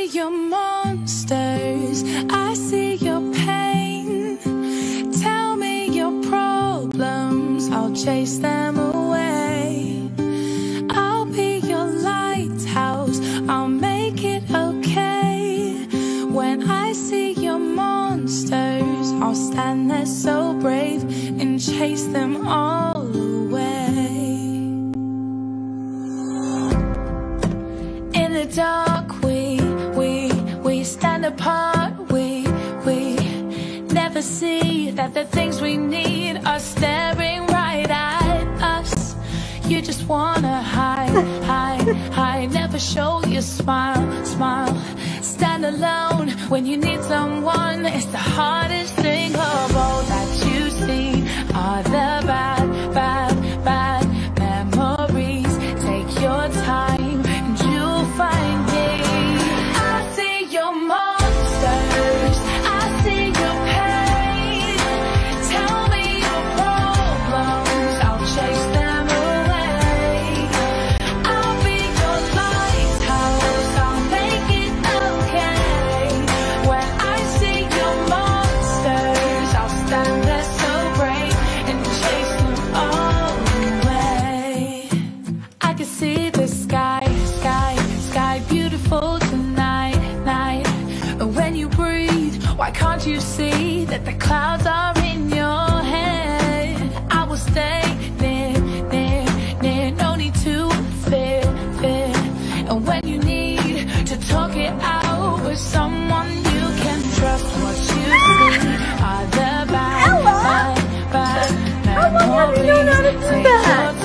your monsters, I see your pain. Tell me your problems, I'll chase them away. I'll be your lighthouse, I'll make it okay. When I see your monsters, I'll stand there so brave and chase them all away. In the dark, we stand apart. We never see that the things we need are staring right at us. You just wanna hide, never show your smile. Stand alone when you need someone. It's the hardest thing of all that you see are the bad memories. Take your time and you'll find me. I see your monsters, I see your pain. Tell me your problems, I'll chase them away. I'll be your lighthouse, I'll make it okay. When I see your monsters, I'll stand there so brave and chase them all away. I can see the sky beautiful tonight. And when you breathe, why can't you see that the clouds are in your head? I will stay near, no need to fear. And when you need to talk it out with someone you can trust, what you see are the bad memories. Take your